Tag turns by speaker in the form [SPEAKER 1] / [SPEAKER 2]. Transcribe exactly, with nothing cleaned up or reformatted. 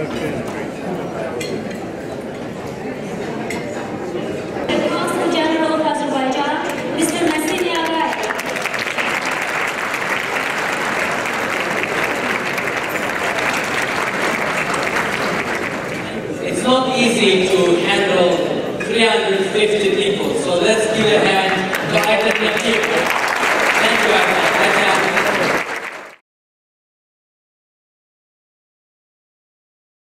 [SPEAKER 1] Consul General of Azerbaijan, Mister Nassim Yagay.
[SPEAKER 2] It's not easy to handle three hundred fifty people, so let's give a hand to Hyatt Regency. Thank you, Hyatt.